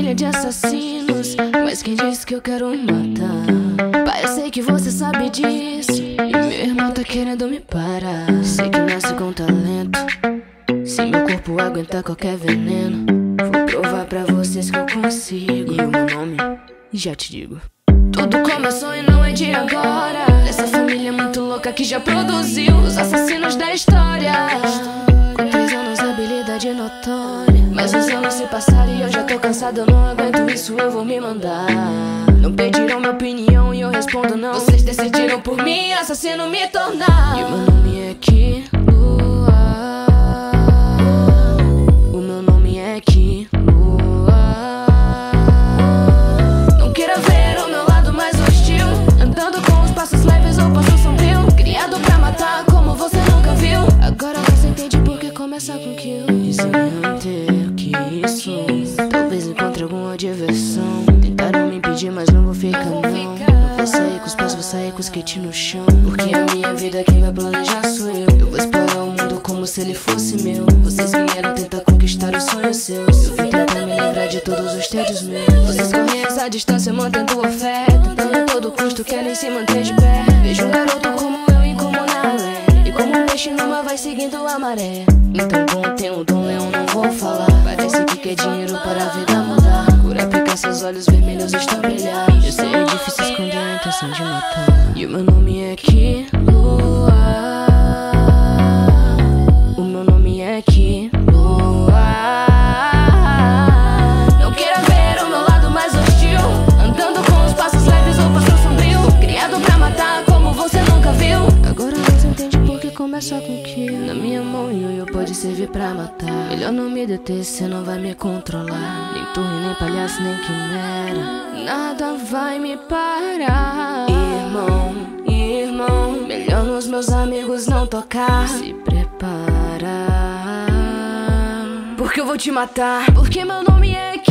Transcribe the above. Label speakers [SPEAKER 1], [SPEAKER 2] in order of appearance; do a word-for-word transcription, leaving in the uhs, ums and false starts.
[SPEAKER 1] família de assassinos, mas quem disse que eu quero matar? Pai, eu sei que você sabe disso, e meu irmão tá querendo me parar. Sei que nasce com talento, se meu corpo aguentar qualquer veneno. Vou provar pra vocês que eu consigo. E o meu nome, já te digo. Tudo começou e não é de agora. Essa família é muito louca que já produziu os assassinos da história. Com três anos, habilidade notória. Mas os anos se passaram e eu já tô cansado. Eu não aguento isso, eu vou me mandar. Não pediram minha opinião e eu respondo não. Vocês decidiram por mim, assassino me tornar. E o meu nome é Killua. O meu nome é Killua. Não queira ver o meu lado mais hostil, andando com os passos leves ou passo sombrio. Criado pra matar como você nunca viu. Agora você entende por que começa com kill. E se eu não ter o que sou, talvez encontre alguma diversão. Tentaram me impedir, mas não vou ficar não. Não vou sair com os pés, vou sair com os kits no chão. Porque a minha vida quem vai planejar sou eu. Eu vou explorar o mundo como se ele fosse meu. Vocês vieram tentar conquistar os sonhos seus. Eu vim tentar me lembrar de todos os tédios meus. Vocês correm essa distância mantendo a fé, tentando a todo custo querem se manter de pé. Vejo um garoto como eu e como na lé, e como um peixe numa vai seguindo a maré. Então bom, tenho um dom, eu não vou falar. Parece que quer dinheiro para a vida mudar. Cura pica, seus olhos vermelhos estão brilhar. Eu sei, é difícil esconder a intenção de matar. E o meu nome é Killua. O meu nome é Killua. Não queira ver o meu lado mais hostil, andando com os passos leves ou passo sombrio. Criado pra matar como você nunca viu. Agora você entende por que começa com kill. Na minha mão ioiô pode servir pra matar. Melhor não me deter, cê não vai me controlar. Nem torre, nem palhaço, nem quimera. Nada vai me parar. Irmão, irmão, melhor nos meus amigos não tocar. Se prepara, porque eu vou te matar. Porque meu nome é